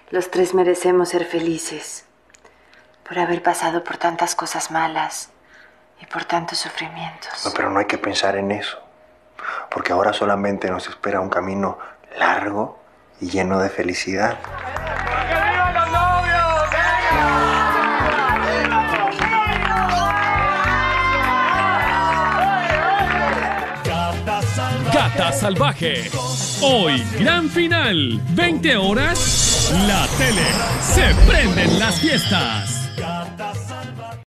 Los tres merecemos ser felices por haber pasado por tantas cosas malas y por tantos sufrimientos. No, pero no hay que pensar en eso, porque ahora solamente nos espera un camino largo y lleno de felicidad. ¡Que vivan los novios! Gata Salvaje. Hoy, gran final. 20 horas. La tele. Se prenden las fiestas.